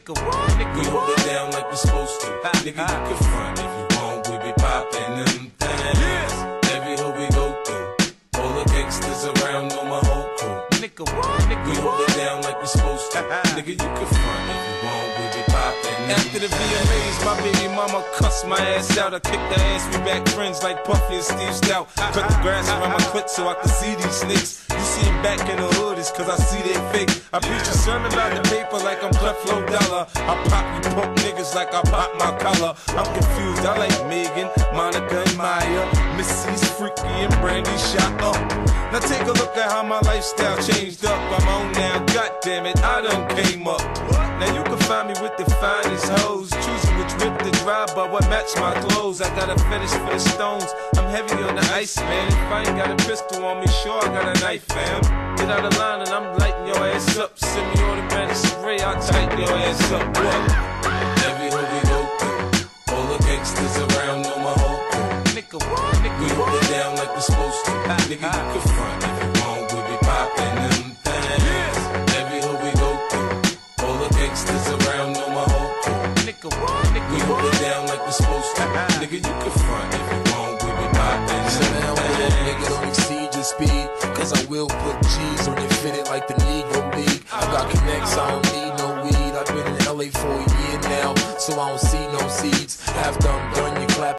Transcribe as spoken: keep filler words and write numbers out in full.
Nigga, what? Nigga, we hold it down like we supposed to. Nigga, you can front if you want, we be poppin' them things. Yeah. Every hood we go through, all the gangsters around know my whole crew. Nigga, what? Nigga, we hold it down like we supposed to. Nigga, you can front if you want, we be poppin'. After the V M As, my baby mama cussed my ass out. I kicked her ass, we back friends like Puffy and Steve Stout. Cut the grass around my clit so I can see these snakes. You see him back in the hood, it's cause I see they fake. I preach a sermon about the paper like I'm Creflo Dollar. I pop you punk niggas like I pop my collar. I'm confused, I like Megan, Monica and Maya, Missy's freaky and Brandy shot up. Now take a look at how my lifestyle changed up. I'm on now, goddammit, I done came up. Now you can find me with the finest hoes, choosing which whip to drive, but what match my clothes. I got a fetish for the stones, I'm heavy on the ice, man. If I ain't got a pistol on me, sure I got a knife, fam. Get out of line and I'm lighting your ass up. Semi-automatic spray, I'll tighten your ass up. What? Every hood we go through, all the gangsters around know my whole crew. Nigga, what? Nigga, we hold it down like we supposed to. Nigga, you can front if you want, we be poppin' them things. Every hood we go through, all the gangsters around know my whole crew. Nigga, what? Nigga, we hold it down like we supposed to. Nigga, you can front if you want, we be poppin' them things. Nigga, don't exceed your speed, cause I will put G's on your fitted like the Negro League. I got connects, I don't need no weed. I've been in L A for a year now, so I don't see no seeds. After I'm done, you clap.